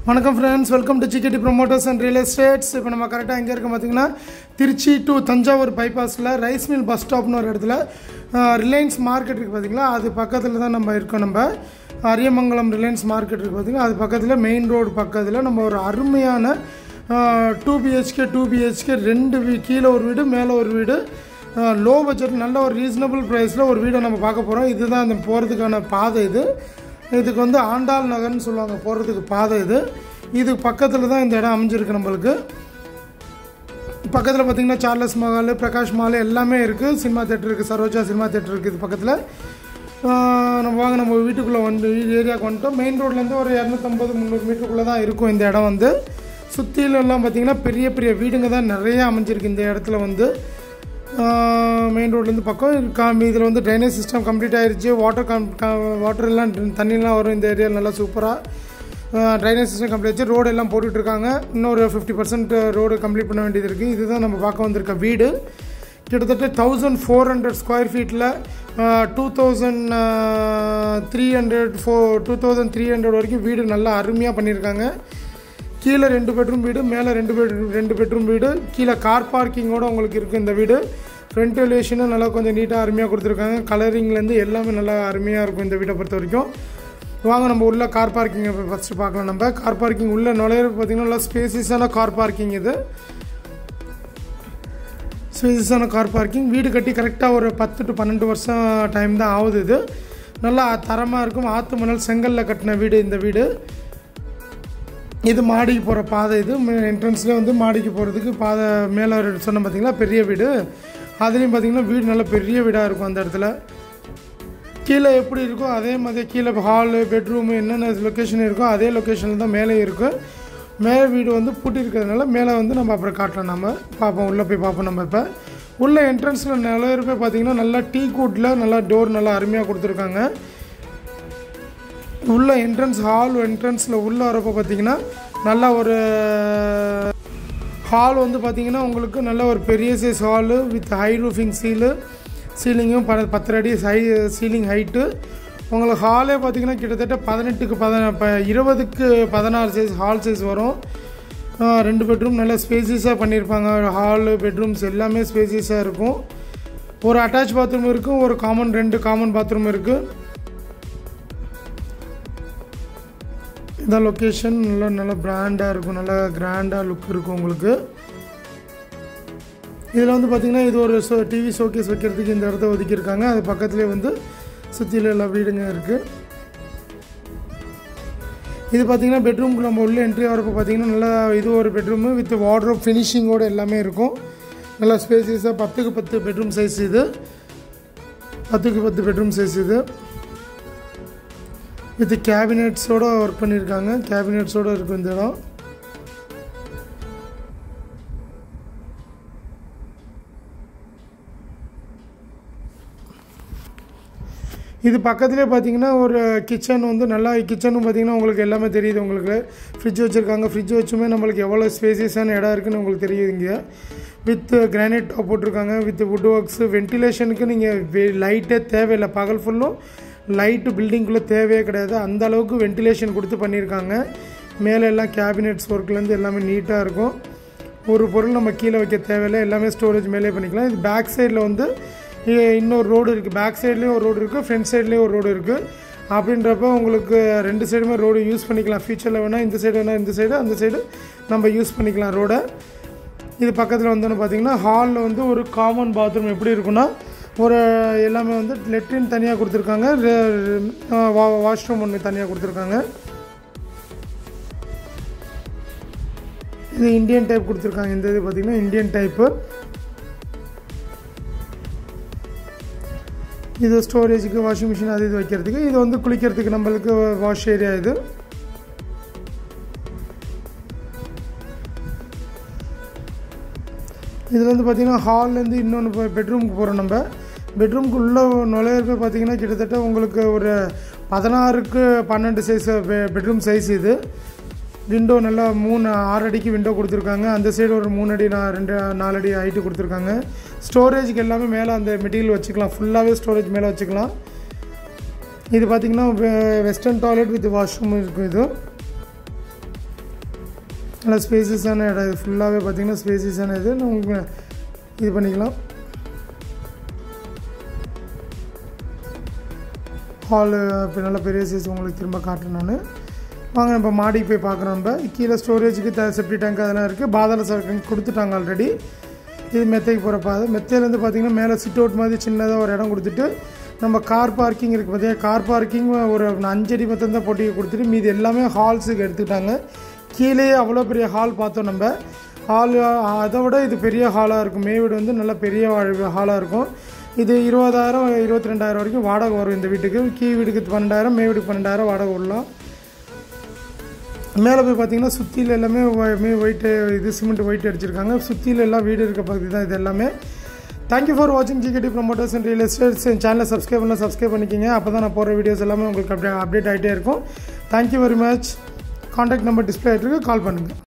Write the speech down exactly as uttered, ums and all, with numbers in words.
வணக்கம் friends, welcome to சிக்கெட்டி promoters and real estates. இப்போ நம்ம கரெக்டாக எங்கே இருக்கோம் பார்த்தீங்கன்னா, திருச்சி டு தஞ்சாவூர் பைபாஸில் ரைஸ் மில் பஸ் ஸ்டாப்னு ஒரு இடத்துல ரிலையன்ஸ் மார்க்கெட் இருக்குது பார்த்தீங்களா, அது பக்கத்தில் தான் நம்ம இருக்கோம். நம்ம அரியமங்கலம் ரிலையன்ஸ் மார்க்கெட் இருக்குது பார்த்தீங்கன்னா, அது பக்கத்தில் மெயின் ரோடு பக்கத்தில் நம்ம ஒரு அருமையான டூ பிஹெச்கே டூ பிஹெச்கே ரெண்டு வீ கீழே ஒரு வீடு மேலே ஒரு வீடு, லோ பட்ஜெட் நல்ல ஒரு ரீசனபிள் ப்ரைஸில் ஒரு வீடை நம்ம பார்க்க போகிறோம். இதுதான் அந்த போகிறதுக்கான பாதை. இது இதுக்கு வந்து ஆண்டாள் நகர்னு சொல்லுவாங்க, போகிறதுக்கு பாதை. இது இது பக்கத்தில் தான் இந்த இடம் அமைஞ்சிருக்கு. நம்மளுக்கு பக்கத்தில் பார்த்திங்கன்னா சார்லஸ் மஹால், பிரகாஷ் மால் எல்லாமே இருக்குது. சினிமா தேட்டர் இருக்குது, சரோஜா சினிமா தேட்டர் இருக்குது. இது பக்கத்தில் நம்ம வாங்க நம்ம வீட்டுக்குள்ளே வந்து ஏரியாவுக்கு வந்துட்டோம். மெயின் ரோட்லேருந்து ஒரு இரநூத்தம்பது முந்நூறு மீட்டருக்குள்ளே தான் இருக்கும் இந்த இடம். வந்து சுற்றிலெல்லாம் பார்த்திங்கன்னா பெரிய பெரிய வீடுங்க தான் நிறையா அமைஞ்சிருக்கு இந்த இடத்துல. வந்து மெயின் ரோட்லேருந்து பக்கம் காமி இதில் வந்து ட்ரைனேஜ் சிஸ்டம் கம்ப்ளீட் ஆகிடுச்சு. வாட்டர் கம் வாட்டர் எல்லாம் தண்ணியெலாம் வரும் இந்த ஏரியா. நல்லா சூப்பராக ட்ரைனேஜ் சிஸ்டம் கம்ப்ளீட் ஆச்சு. ரோடு எல்லாம் போட்டுட்ருக்காங்க. இன்னொரு ஃபிஃப்டி பர்சன்ட் ரோடு கம்ப்ளீட் பண்ண வேண்டியது இருக்குது. இதுதான் நம்ம பார்க்க வந்திருக்க வீடு. கிட்டத்தட்ட தௌசண்ட் ஃபோர் ஹண்ட்ரட் ஸ்கொயர் ஃபீட்டில் two thousand three hundred four two thousand three hundred வரைக்கும் வீடு நல்லா அருமையாக பண்ணியிருக்காங்க. கீழே ரெண்டு பெட்ரூம் வீடு, மேலே ரெண்டு பெட்ரூம் ரெண்டு பெட்ரூம் வீடு, கீழே கார் பார்க்கிங்கோடு உங்களுக்கு இருக்குது இந்த வீடு. ஃப்ரண்ட் எலிவேஷனும் நல்லா கொஞ்சம் நீட்டாக அருமையாக கொடுத்துருக்காங்க. கலரிங்லேருந்து எல்லாமே நல்லா அருமையாக இருக்கும் இந்த வீட்டை பொறுத்த வரைக்கும். வாங்க நம்ம உள்ள கார் பார்க்கிங்கை ஃபஸ்ட்டு பார்க்கலாம். நம்ம கார் பார்க்கிங் உள்ள நுழையிறது பார்த்திங்கன்னா நல்லா ஸ்பேசியஸான கார் பார்க்கிங். இது ஸ்பேசியஸான கார் பார்க்கிங். வீடு கட்டி கரெக்டாக ஒரு பத்து டு பன்னெண்டு வருஷம் டைம் தான் ஆகுது. இது நல்லா தரமாக இருக்கும். ஆற்று மணல் செங்கலில் கட்டின வீடு இந்த வீடு. இது மாடிக்கு போகிற பாதை. இது என்ட்ரன்ஸில் வந்து மாடிக்கு போகிறதுக்கு பாதை. மேலே சொன்ன பார்த்திங்களா பெரிய வீடு, அதுலேயும் பார்த்திங்கன்னா வீடு நல்ல பெரிய வீடாக இருக்கும் அந்த இடத்துல. கீழே எப்படி இருக்கோ அதே மாதிரி கீழே ஹாலு பெட்ரூமு என்னென்ன லொக்கேஷன் இருக்கோ அதே லொக்கேஷனில் தான் மேலே இருக்கும். மேலே வீடு வந்து பூட்டி இருக்கிறதுனால மேலே வந்து நம்ம அப்புறம் காட்டலாம். நம்ம பார்ப்போம், உள்ளே போய் பார்ப்போம். நம்ம இப்போ உள்ள என்ட்ரன்ஸில் நிறைய போய் பார்த்திங்கன்னா நல்லா டீ கூட்டில் நல்லா டோர் நல்லா அருமையாக கொடுத்துருக்காங்க. உள்ள என்ட்ரன்ஸ் ஹால் என்ட்ரன்ஸில் உள்ளே வரப்போ பார்த்திங்கன்னா நல்லா ஒரு ஹால் வந்து பார்த்திங்கன்னா உங்களுக்கு நல்ல ஒரு பெரிய size hall with high roofing சீலு சீலிங்கும் ப பத்து அடி ஹை சீலிங் ஹைட்டு. உங்களுக்கு ஹாலே பார்த்திங்கன்னா கிட்டத்தட்ட பதினெட்டுக்கு பதின இப்போ இருபதுக்கு பதினாறு சைஸ் ஹால் சைஸ் வரும். ரெண்டு பெட்ரூம் நல்லா ஸ்பேசியஸாக பண்ணியிருப்பாங்க. ஹாலு பெட்ரூம்ஸ் எல்லாமே ஸ்பேசியஸாக இருக்கும். ஒரு அட்டாச் பாத்ரூம் இருக்கும், ஒரு காமன் ரெண்டு காமன் பாத்ரூம் இருக்குது. இந்த லொக்கேஷன் நல்லா நல்லா பிராண்டாக இருக்கும், நல்லா கிராண்டாக லுக் இருக்கும் உங்களுக்கு. இதில் வந்து பார்த்திங்கன்னா இது ஒரு ஷோ டிவி ஷோகேஸ் வைக்கிறதுக்கு இந்த இடத்த ஒதுக்கியிருக்காங்க. அது பக்கத்துலேயே வந்து சுற்றில எல்லா வீடுங்க இருக்குது. இது பார்த்திங்கன்னா பெட்ரூம்க்கு நம்ம உள்ள என்ட்ரி வரப்போ பார்த்திங்கன்னா நல்லா இது ஒரு பெட்ரூமு வித் வார்ட்ரோப் ஃபினிஷிங்கோடு எல்லாமே இருக்கும். நல்லா ஸ்பேசியஸாக பத்துக்கு பத்து பெட்ரூம் சைஸ். இது பத்துக்கு பத்து பெட்ரூம் சைஸ். இது வித் கேபினெட்ஸோடு ஒர்க் பண்ணியிருக்காங்க. கேபினெட்ஸோடு இருக்கும் இந்த இடம். இது பக்கத்துலேயே பார்த்தீங்கன்னா ஒரு கிச்சன் வந்து நல்லா கிச்சனும் பார்த்திங்கன்னா உங்களுக்கு எல்லாமே தெரியுது. உங்களுக்கு ஃப்ரிட்ஜ் வச்சுருக்காங்க. ஃப்ரிட்ஜ் வச்சுமே நம்மளுக்கு எவ்வளோ ஸ்பேசியஸான இடம் இருக்குதுன்னு உங்களுக்கு தெரியுது. இங்கே வித் கிரானைட் டாப் போட்டிருக்காங்க. With wood works. வென்டிலேஷனுக்கு நீங்கள் லைட்டே தேவையில்லை. பகல் ஃபுல்லும் லைட்டு பில்டிங்குள்ளே தேவையே கிடையாது. அந்த அளவுக்கு வென்டிலேஷன் கொடுத்து பண்ணியிருக்காங்க. மேலே எல்லாம் கேபினெட்ஸ் ஒர்க்லேருந்து எல்லாமே நீட்டாக இருக்கும். ஒரு பொருள் நம்ம கீழே வைக்க தேவையில்லை, எல்லாமே ஸ்டோரேஜ் மேலே பண்ணிக்கலாம். இது பேக் சைடில் வந்து இன்னொரு ரோடு இருக்குது. பேக் சைட்லேயும் ஒரு ரோடு இருக்குது, ஃப்ரண்ட் சைட்லேயும் ஒரு ரோடு இருக்குது. அப்படின்றப்ப உங்களுக்கு ரெண்டு சைடுமே ரோடு யூஸ் பண்ணிக்கலாம். ஃபியூச்சரில் வேணால் இந்த சைடு வேணால் இந்த சைடு அந்த சைடு நம்ம யூஸ் பண்ணிக்கலாம் ரோடை. இது பக்கத்தில் வந்தோன்னு பார்த்திங்கன்னா ஹாலில் வந்து ஒரு காமன் பாத்ரூம் எப்படி இருக்குன்னா ஒரு எல்லாமே வந்து லெட்ரின் தனியாக கொடுத்துருக்காங்க, வாஷ்ரூம் ஒன்று தனியாக கொடுத்துருக்காங்க. இது இந்தியன் டைப் கொடுத்துருக்காங்க. இந்த இது பார்த்திங்கன்னா இந்தியன் டைப்பு. இது ஸ்டோரேஜுக்கு வாஷிங் மிஷின் அது இது வைக்கிறதுக்கு. இது வந்து குளிக்கிறதுக்கு நம்மளுக்கு வாஷ் ஏரியா. இது இதில் வந்து பார்த்திங்கன்னா ஹால்லேருந்து இன்னொன்று பெட்ரூமுக்கு போகிறோம். நம்ம பெட்ரூமுக்கு உள்ளே நுழையிறப்ப பார்த்திங்கன்னா கிட்டத்தட்ட உங்களுக்கு ஒரு பதினாறுக்கு பன்னெண்டு சைஸ் பெட்ரூம் சைஸ். இது விண்டோ நல்லா மூணு ஆறு அடிக்கு விண்டோ கொடுத்துருக்காங்க. அந்த சைடு ஒரு மூணு அடி நான் ரெண்டு நாலு அடி ஹைட்டு கொடுத்துருக்காங்க. ஸ்டோரேஜுக்கு எல்லாமே மேலே அந்த மெட்டீரியல் வச்சுக்கலாம். ஃபுல்லாகவே ஸ்டோரேஜ் மேலே வச்சுக்கலாம். இது பார்த்திங்கன்னா வெஸ்டர்ன் டாய்லெட் வித் வாஷ்ரூம் இருக்கும். இது நல்லா ஸ்பேசியஸான இடம் இது ஃபுல்லாகவே பார்த்திங்கன்னா ஸ்பேசியஸான இது உங்களுக்கு இது பண்ணிக்கலாம். ஹாலு இப்போ நல்ல பெரிய சைஸ் உங்களுக்கு திரும்ப காட்டுறேன் நான். வாங்க நம்ம மாடிக்கு போய் பார்க்குறோம். நம்ம கீழே ஸ்டோரேஜுக்கு த செப்டி டேங்க் அதெல்லாம் இருக்குது. பாதாள சாக்கடை கொடுத்துட்டாங்க ஆல்ரெடி. இது மெத்தைக்கு போகிற பாதை. மெத்தையிலேருந்து பார்த்திங்கன்னா மேலே சிட் அவுட் மாதிரி சின்னதாக ஒரு இடம் கொடுத்துட்டு நம்ம கார் பார்க்கிங் இருக்குது பார்த்தீங்கன்னா கார் பார்க்கிங் ஒரு அஞ்சடி மொத்தம் தான் போட்டி கொடுத்துட்டு மீது எல்லாமே ஹால்ஸுக்கு எடுத்துக்கிட்டாங்க. கீழே அவ்வளோ பெரிய ஹால் பார்த்தோம் நம்ம. ஹால் அதை விட இது பெரிய ஹாலாக இருக்கும். மே வீடு வந்து நல்ல பெரிய ஹாலாக இருக்கும். இது இருபதாயிரம் இருபத்தி ரெண்டாயிரம் வரைக்கும் வாடகை வரும் இந்த வீட்டுக்கு. கீ வீட்டுக்கு பன்னெண்டாயிரம், மே வீட்டுக்கு பன்னெண்டாயிரம் வாடகை விடலாம். மேலே போய் பார்த்தீங்கன்னா சுற்றியில் எல்லாமே மே ஒயிட்டு இது சிமெண்ட் ஒயிட் அடிச்சிருக்காங்க. சுற்றியில் எல்லாம் வீடு இருக்க பகுதி தான் இது எல்லாமே. தேங்க்யூ ஃபார் வாட்சிங் GKD promoters and real estates. என் சேனலை சப்ஸ்கிரைப் பண்ணலாம், சப்ஸ்கிரைப் பண்ணிக்கிங்க. அப்போ தான் நான் போகிற வீடியோஸ் எல்லாமே உங்களுக்கு அப்டே அப்டேட் ஆகிட்டே இருக்கும். Thank you very much. Contact number display ஆகிட்டு இருக்கு, கால் பண்ணுங்கள்.